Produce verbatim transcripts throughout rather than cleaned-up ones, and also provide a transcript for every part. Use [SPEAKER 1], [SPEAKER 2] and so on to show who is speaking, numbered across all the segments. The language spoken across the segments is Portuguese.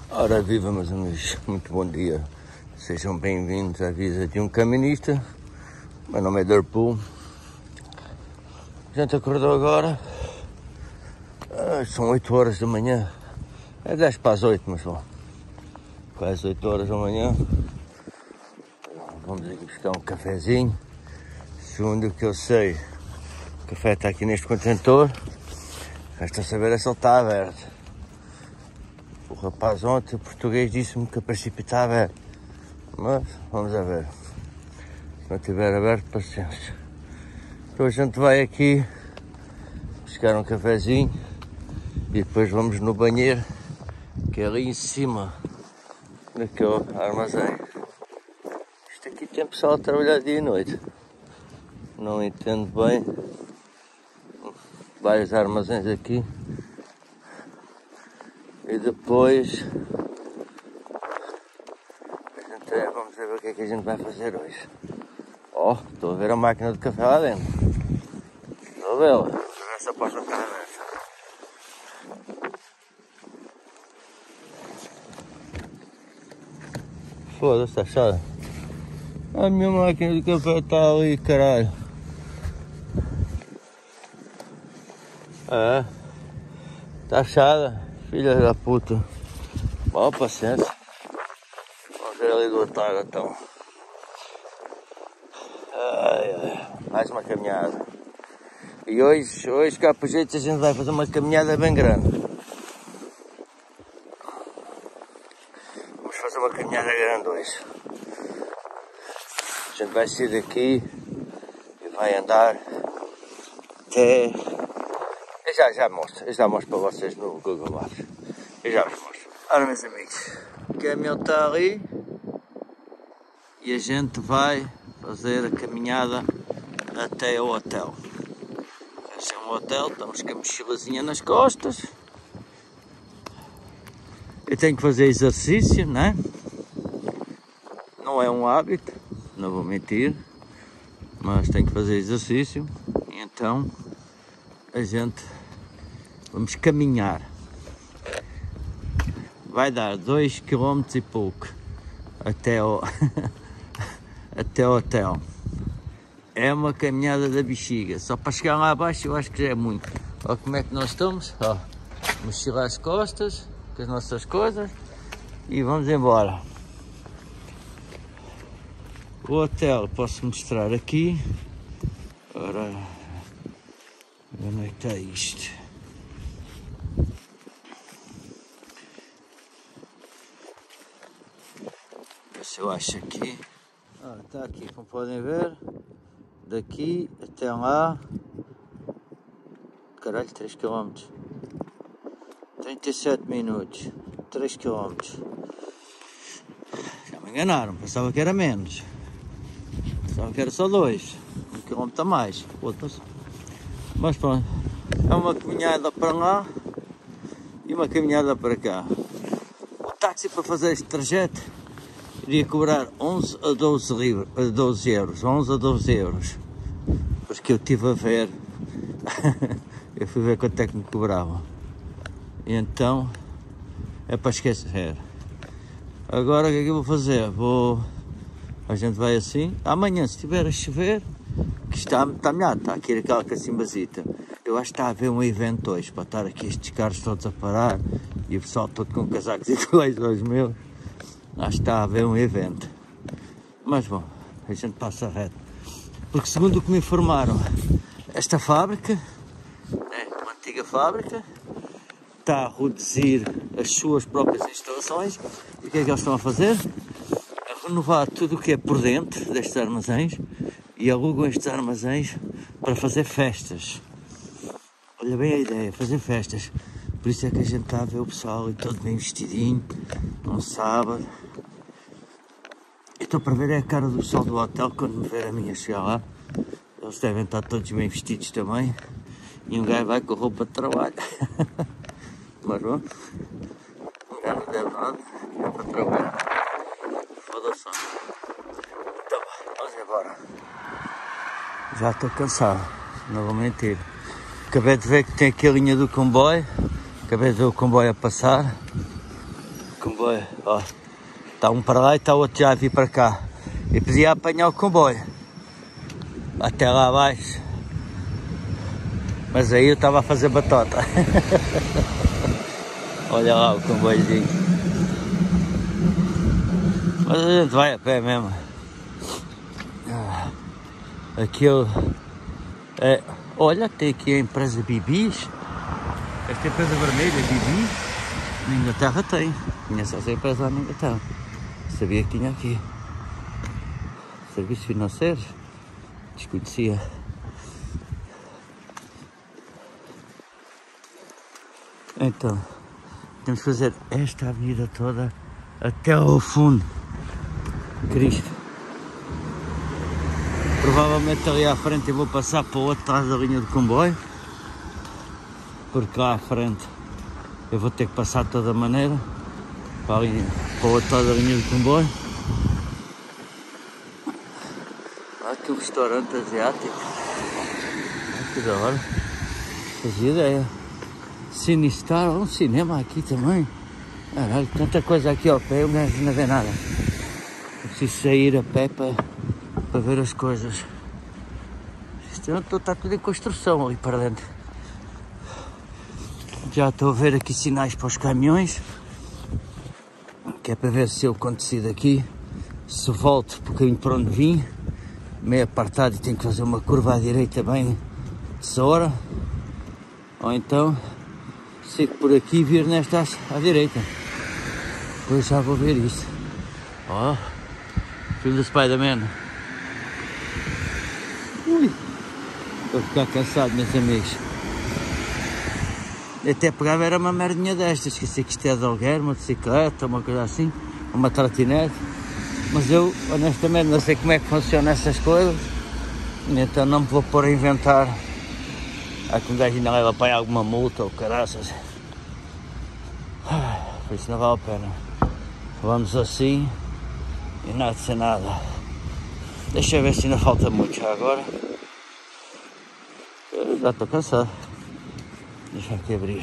[SPEAKER 1] Ora viva, meus amigos, muito bom dia. Sejam bem-vindos à Vida de um Caminista. Meu nome é Darpool. A gente acordou agora. Ah, são oito horas da manhã. É dez para as oito, mas bom. Quase oito horas da manhã. Vamos aqui buscar um cafezinho. Segundo o que eu sei, o café está aqui neste contentor. Resta saber é se ele está aberto. O rapaz ontem, o português, disse-me que a princípio está aberto. Mas vamos a ver. Se não estiver aberto, paciência. Então a gente vai aqui buscar um cafezinho e depois vamos no banheiro, que é ali em cima daquele armazém. Isto aqui tem pessoal a trabalhar dia e noite. Não entendo bem. Vários armazéns aqui. E depois a gente, vamos ver o que é que a gente vai fazer hoje. Ó, oh, estou a ver a máquina de café lá dentro. Estou a vê-la. Estou a ver essa porta está aberta. Foda-se, está fechada. A minha máquina de café está ali, caralho. É, está fechada. Filha da puta. Bom, paciência. Vamos ver ali do outro lado então. Ai, ai. Mais uma caminhada. E hoje, hoje cá por jeito a gente vai fazer uma caminhada bem grande. Vamos fazer uma caminhada grande hoje. A gente vai sair daqui e vai andar até... Eu já, já mostro, eu já mostro para vocês no Google Maps. Eu já vos mostro. Ora, meus amigos, o caminhão está ali e a gente vai fazer a caminhada até ao hotel. Este é um hotel, estamos com a mochilazinha nas costas. Eu tenho que fazer exercício, não é? Não é um hábito, não vou mentir, mas tenho que fazer exercício. Então a gente vamos caminhar. Vai dar dois quilômetros e pouco até o até o hotel. É uma caminhada da bexiga. Só para chegar lá abaixo eu acho que já é muito. Olha como é que nós estamos. Ó, mochila às costas com as nossas coisas e vamos embora. O hotel posso mostrar aqui. Ora, onde é que está isto? Se eu acho aqui. Ah, está aqui, como podem ver. Daqui até lá. Caralho, três quilômetros. trinta e sete minutos. três quilômetros. Já me enganaram, pensava que era menos. Pensava que era só dois. Um quilômetro a mais. Outras. Mas pronto, é uma caminhada para lá e uma caminhada para cá. O táxi para fazer este trajeto iria cobrar onze a doze euros. onze a doze euros. Porque eu estive a ver. Eu fui ver quanto é que me cobravam. E então é para esquecer. Agora o que é que eu vou fazer? Vou. A gente vai assim. Amanhã, se estiver a chover, que está, está melhor, está aqui aquela cacimbazita. Eu acho que está a haver um evento hoje, para estar aqui estes carros todos a parar e o pessoal todo com casacos iguais aos meus. Acho que está a haver um evento. Mas bom, a gente passa reto. Porque segundo o que me informaram, esta fábrica, é uma antiga fábrica, está a reduzir as suas próprias instalações. E o que é que eles estão a fazer? A renovar tudo o que é por dentro destes armazéns. E alugam estes armazéns para fazer festas. Olha bem a ideia, fazer festas. Por isso é que a gente está a ver o pessoal ali todo bem vestidinho, um sábado. Eu estou para ver é a cara do pessoal do hotel quando me ver a minha chegar lá. Eles devem estar todos bem vestidos também. E um gajo vai com roupa de trabalho. Mas bom, um gajo não deve nada, é para trabalhar. Foda-se. Então, vamos embora. Já estou cansado, não vou mentir. Acabei de ver que tem aqui a linha do comboio. Acabei de ver o comboio a passar. comboio, ó. Está um para lá e está o outro já a vir para cá. E podia apanhar o comboio até lá abaixo. Mas aí eu estava a fazer batota. Olha lá o comboiozinho. Mas a gente vai a pé mesmo. Aquilo é. Olha, tem aqui a empresa Bibis. Esta empresa vermelha, Bibi, na Inglaterra tem. Conheço essa empresa lá na Inglaterra. Sabia que tinha aqui. Serviços financeiros. Desconhecia. Então, temos que fazer esta avenida toda até ao fundo. Cristo. Provavelmente ali à frente eu vou passar para o outro trás da linha de comboio. Porque lá à frente eu vou ter que passar de toda maneira para, ali, para o outro lado da linha de comboio. Há aqui um restaurante asiático. Que da hora. Fazia ideia. Sinistar, um cinema aqui também. Caralho, tanta coisa aqui ao pé, o gajo não vê nada. Eu preciso sair a pé para, para ver as coisas. Isto está tudo em construção ali para dentro. Já estou a ver aqui sinais para os caminhões. Que é para ver se eu quando sair daqui, se volto por caminho para onde vim, meio apartado e tenho que fazer uma curva à direita bem tesoura. Ou então sigo por aqui e vir nesta à direita. Depois já vou ver isso. Ó, oh, filme do Spider-Man. Ui, estou a ficar cansado, meus amigos. Até pegava era uma merdinha destas, esqueci que isto é de aluguer, uma bicicleta, uma coisa assim, uma trotinete. Mas eu, honestamente, não sei como é que funcionam essas coisas, então não me vou pôr a inventar. Há que um gajo ainda leva para alguma multa ou caraças. Por isso não vale a pena. Vamos assim e nada de ser nada. Deixa eu ver se ainda falta muito já agora. Eu já estou cansado. Deixa aqui abrir.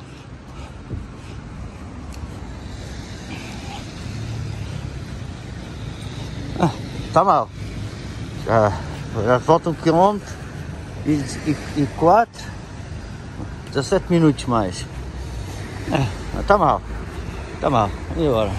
[SPEAKER 1] Ah, tá mal. Já, já falta um quilômetro e, e, e quatro, dezassete minutos mais. Ah, tá mal. Tá mal. E agora?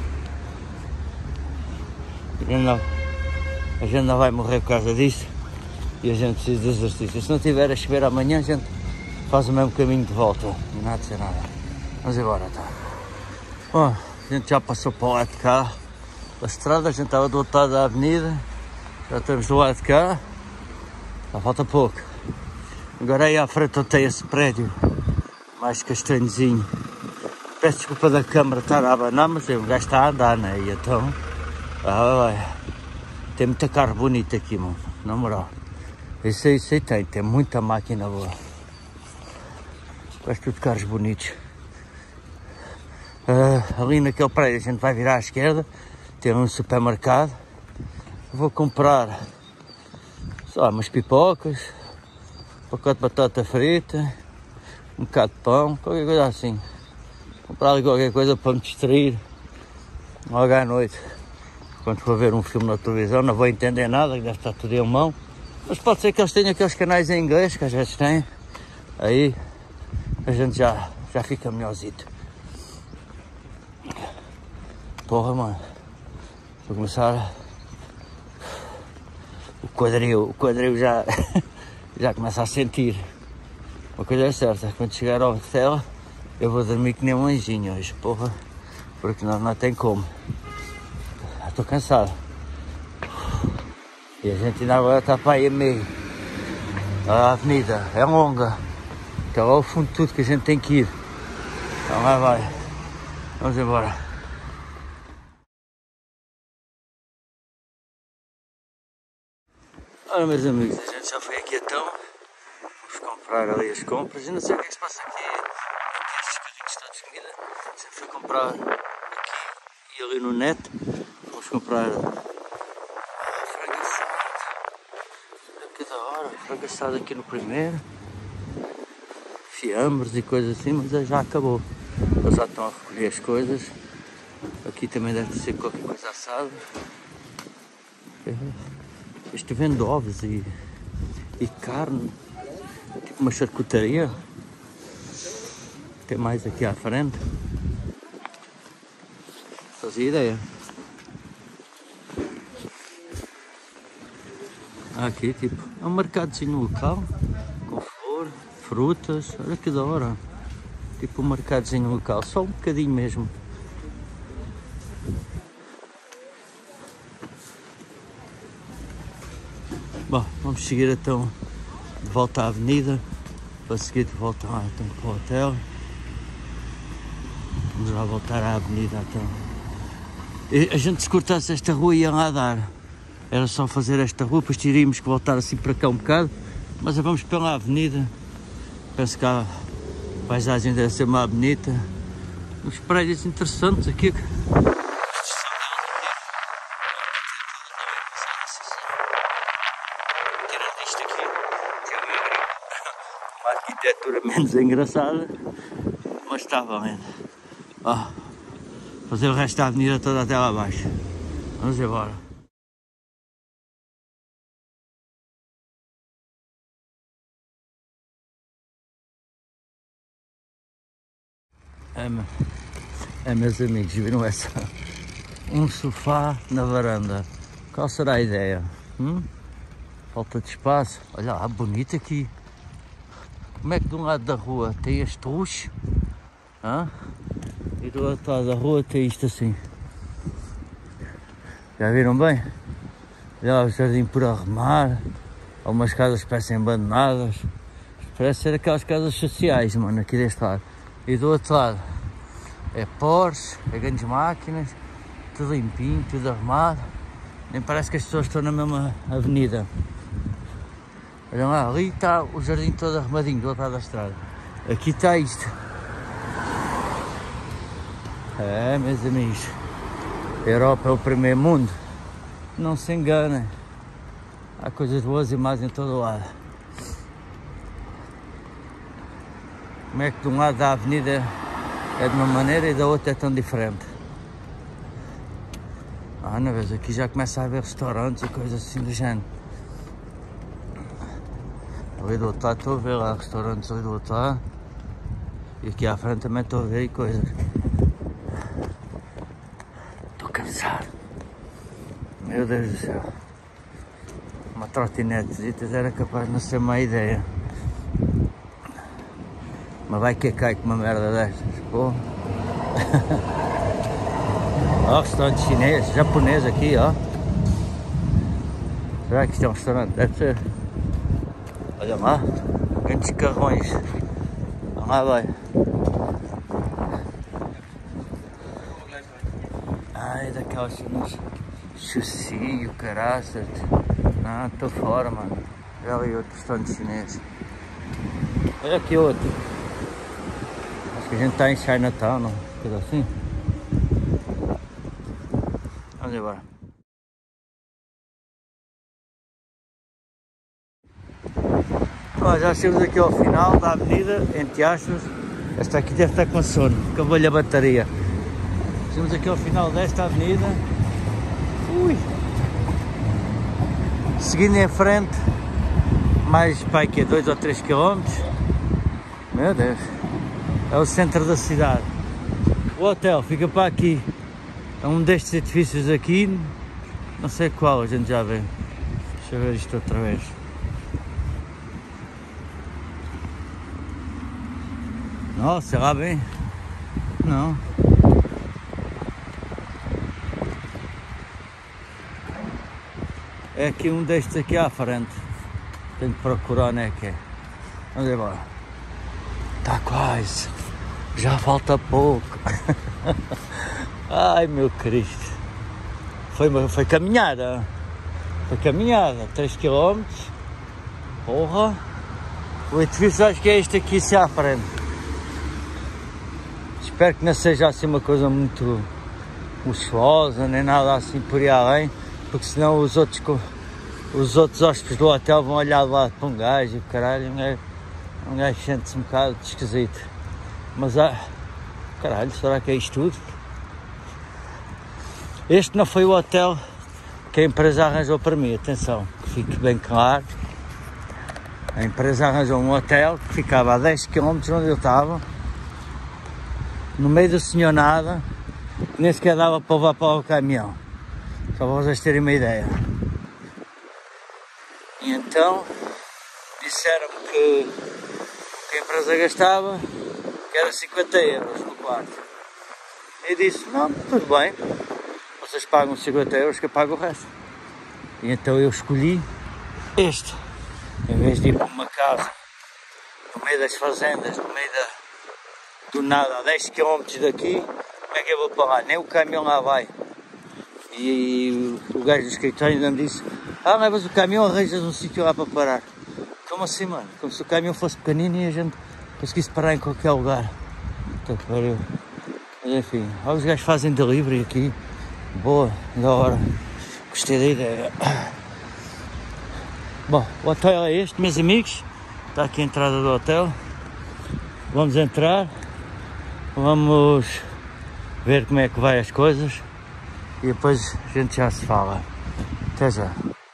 [SPEAKER 1] A gente, não, a gente não vai morrer por causa disso. E a gente precisa de exercício. Se não tiver a chover amanhã, a gente faz o mesmo caminho de volta. Não nada de ser nada. Vamos embora, tá? Bom, a gente já passou para o lado de cá da estrada, a gente estava do outro lado da avenida. Já estamos do lado de cá. Já falta pouco. Agora aí à frente eu tenho esse prédio mais castanhozinho. Peço desculpa da câmara estar a abanar, mas o gajo está a andar, né? E então, ah, vai. Tem muita carro bonita aqui, mano. Na moral. Isso aí, isso aí tem, tem muita máquina boa. Quase tudo carros bonitos. Uh, ali naquele prédio a gente vai virar à esquerda. Tem um supermercado. Vou comprar só umas pipocas, um pacote de batata frita, um bocado de pão, qualquer coisa assim. Comprar ali qualquer coisa para me distrair logo à noite. Quando for ver um filme na televisão não vou entender nada, deve estar tudo em mão. Mas pode ser que eles tenham aqueles canais em inglês, que às vezes têm. Aí a gente já, já fica melhorzito. Porra, mano. Vou começar... O quadril, o quadril já, já começa a sentir. Uma coisa é certa, quando chegar ao hotel, eu vou dormir que nem um anjinho hoje, porra. Porque não, não tem como. Estou cansado. E a gente ainda agora está para aí a meio. A avenida é longa. Está lá ao fundo de tudo que a gente tem que ir. Então lá vai. Vamos embora. Ora, meus amigos, a gente já foi aqui então. Vamos comprar ali as compras. Eu não sei o que é que se passa aqui. Aqui estes carrinhos todos de comida. A gente foi comprar aqui e ali no net. Vamos comprar frango assado. Que da hora. Frango assado aqui no primeiro. Fiambres e coisas assim, mas já acabou. Eles já estão a recolher as coisas. Aqui também deve ser qualquer coisa assada. Este vende ovos e, e carne, tipo uma charcutaria. Tem mais aqui à frente. Fazia ideia. Aqui tipo, é um mercadozinho local, com flor, frutas, olha que da hora. Tipo um mercadozinho local, só um bocadinho mesmo. Bom, vamos seguir então de volta à avenida, para seguir de volta lá, então, para o hotel. Vamos lá voltar à avenida então. E a gente se cortasse esta rua ia lá dar. Era só fazer esta rua, depois teríamos que voltar assim para cá um bocado, mas vamos pela avenida. Penso que a paisagem deve ser mais bonita. Uns prédios interessantes aqui. Uma arquitetura menos engraçada, mas está bem. Ó, fazer o resto da avenida toda até lá abaixo. Vamos embora. É, é, meus amigos, viram essa? Um sofá na varanda. Qual será a ideia? Hum? Falta de espaço. Olha lá, bonito aqui. Como é que de um lado da rua tem este luxo? Hã? E do outro lado da rua tem isto assim. Já viram bem? Já o jardim por arrumar. Algumas casas parecem abandonadas. Parece ser aquelas casas sociais, mano, aqui deste lado. E do outro lado é Porsche, é grandes máquinas, tudo limpinho, tudo arrumado. Nem parece que as pessoas estão na mesma avenida. Olha lá, ali está o jardim todo arrumadinho do outro lado da estrada. Aqui está isto. É, meus amigos, a Europa é o primeiro mundo. Não se enganem. Há coisas boas e más em todo o lado. Como é que de um lado da avenida é de uma maneira e da outra é tão diferente? Ah, não vês, aqui já começa a haver restaurantes e coisas assim do género. Ali do outro lado estou a ver lá restaurantes ali do outro lado. E aqui à frente também estou a ver coisas. Estou cansado. Meu Deus do céu. Uma trotinete era capaz de não ser má ideia. Mas vai que cai com uma merda destas, pô. Ó, restaurante chinês, japonês aqui, ó. Será que isto é um restaurante? Deve ser. Olha lá, grandes carrões. Lá vai. Ai, daquelas cenas. Chuci, o caraças. Não, estou fora, mano. Olha ali outro restaurante chinês. Olha aqui outro. Acho que a gente está em Chinatown, não? Coisa assim. Vamos embora. Ó, já chegamos aqui ao final da avenida, entre aspas. Esta aqui deve estar com sono, acabou-lhe a bateria. Chegamos aqui ao final desta avenida. Ui! Seguindo em frente, mais para aqui, dois ou três quilómetros. Meu Deus! É o centro da cidade. O hotel fica para aqui. É um destes edifícios aqui. Não sei qual, a gente já vê. Deixa eu ver isto outra vez. Nossa, sei lá bem. Não. É aqui um destes aqui à frente. Tenho que procurar onde é que é. Vamos embora. Está quase. Já falta pouco. Ai, meu Cristo. Foi, foi caminhada. Foi caminhada. três quilómetros. Porra. O edifício acho que é este aqui, se à frente. Espero que não seja assim uma coisa muito luxuosa, nem nada assim por aí além. Porque senão os outros, os outros hóspedes do hotel vão olhar de lado para um gajo e caralho, um gajo, um gajo sente-se um bocado esquisito. Mas ah, caralho, será que é isto tudo? Este não foi o hotel que a empresa arranjou para mim, atenção, que fique bem claro. A empresa arranjou um hotel que ficava a dez quilómetros onde eu estava, no meio do senhor nada, nem sequer dava para levar para o caminhão, só para vocês terem uma ideia. E então disseram-me que, que a empresa gastava, que era cinquenta euros no quarto. E disse, não, tudo bem, vocês pagam cinquenta euros que eu pago o resto. E então eu escolhi este, em vez de ir para uma casa no meio das fazendas, no meio da, do nada, a dez quilómetros daqui. Como é que eu vou para lá? Nem o caminhão lá vai. E o gajo do escritório ainda me disse, ah, levas o caminhão, arranjas um sítio lá para parar. Como assim, mano? Como se o caminhão fosse pequenino e a gente conseguisse parar em qualquer lugar. Então, pariu. Mas enfim, os gajos fazem delivery aqui. Boa, da hora. Gostei da ideia. Bom, o hotel é este, meus amigos. Está aqui a entrada do hotel. Vamos entrar. Vamos ver como é que vai as coisas. E depois a gente já se fala. Até já.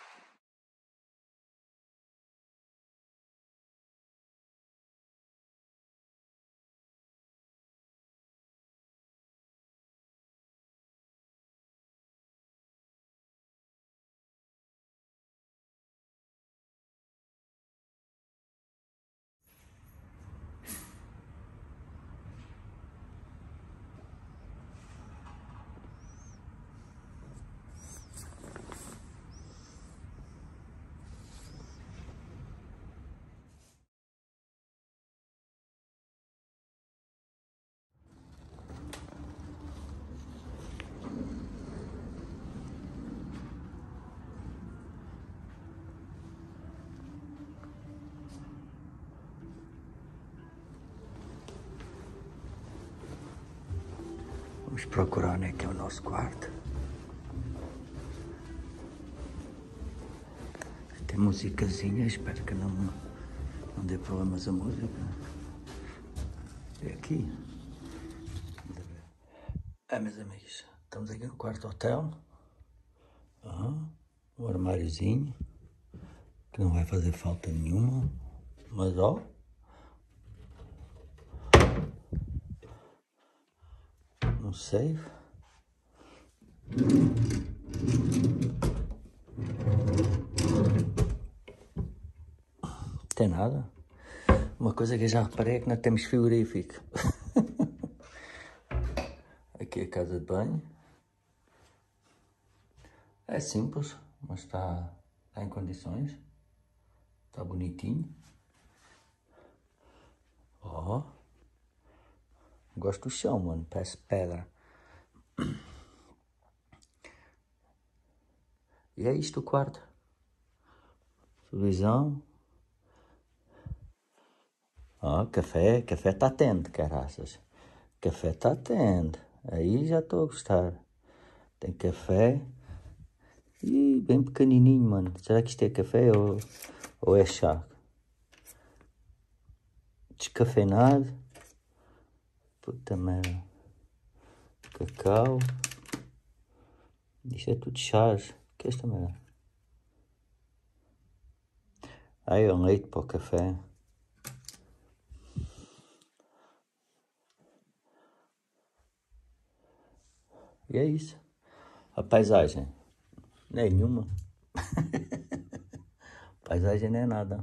[SPEAKER 1] Vamos procurar onde é que é o nosso quarto. Tem musicazinha, espero que não, não dê problemas a música. É aqui. É, meus amigos, estamos aqui no quarto hotel. Uhum. Um armáriozinho, que não vai fazer falta nenhuma. Mas ó, um safe. Não tem nada. Uma coisa que eu já reparei é que não temos frigorífico. Aqui é a casa de banho. É simples, mas está, está em condições. Está bonitinho. Ó. Oh. Gosto do chão, mano. Parece pedra. E é isto o quarto. Televisão. Ó, oh, café. Café está tendo, caraças. Café está tendo. Aí já estou a gostar. Tem café. Ih, bem pequenininho, mano. Será que isto é café ou, ou é chá? Descafeinado. Puta merda. Cacau. Isto é tudo chás. O que é esta merda? Aí é um leite para o café. E é isso. A paisagem. Nenhuma. Paisagem não é nada.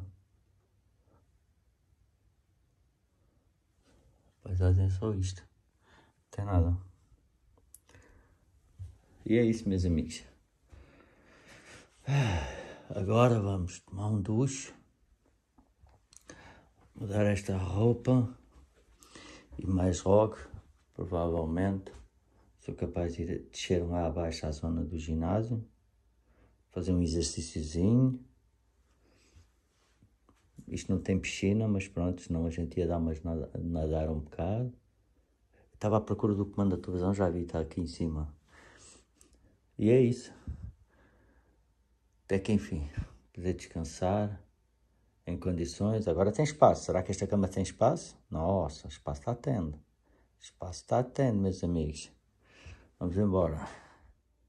[SPEAKER 1] Paisagem é só isto. Não tem nada. E é isso, meus amigos. Agora vamos tomar um duche. Mudar esta roupa. E mais logo, provavelmente, sou capaz de ir descer lá abaixo à zona do ginásio. Fazer um exercíciozinho. Isto não tem piscina, mas pronto, senão a gente ia dar mais nada, nadar um bocado. Estava à procura do comando da televisão, já vi, está aqui em cima. E é isso. Até que enfim, poder descansar em condições. Agora tem espaço. Será que esta cama tem espaço? Nossa, espaço está tendo. Espaço está tendo, meus amigos. Vamos embora.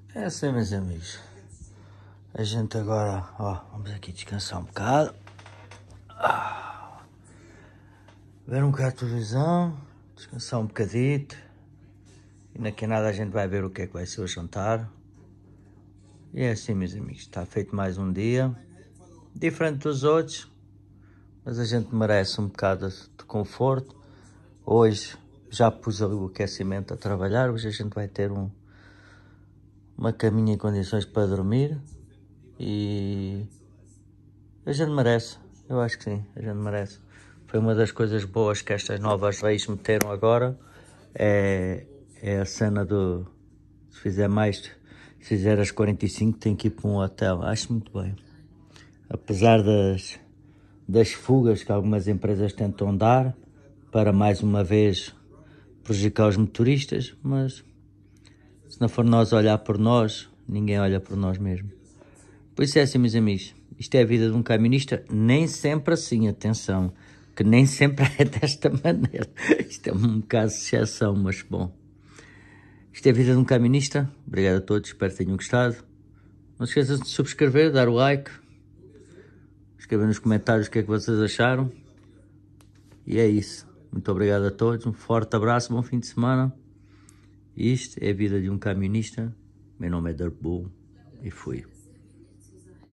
[SPEAKER 1] É assim, meus amigos. A gente agora, ó, vamos aqui descansar um bocado. Ah, ver um bocado de televisão, descansar um bocadito. E daqui a nada a gente vai ver o que é que vai ser o jantar. E é assim, meus amigos, está feito mais um dia. Diferente dos outros, mas a gente merece um bocado de conforto. Hoje já pus ali o aquecimento a trabalhar. Hoje a gente vai ter um, uma caminha em condições para dormir. E a gente merece, eu acho que sim, a gente merece. Foi uma das coisas boas que estas novas leis meteram agora. É, é a cena do, se fizer mais, se fizer as quarenta e cinco tem que ir para um hotel. Acho muito bem. Apesar das, das fugas que algumas empresas tentam dar para mais uma vez prejudicar os motoristas, mas se não for nós olhar por nós, ninguém olha por nós mesmo. Por isso é assim, meus amigos, isto é a vida de um camionista, nem sempre assim, atenção, que nem sempre é desta maneira. Isto é um caso de exceção, mas bom. Isto é a vida de um camionista. Obrigado a todos, espero que tenham gostado. Não se esqueçam de subscrever, dar o like, escrever nos comentários o que é que vocês acharam. E é isso. Muito obrigado a todos, um forte abraço, bom fim de semana. Isto é a vida de um camionista. Meu nome é Dirtbull e fui.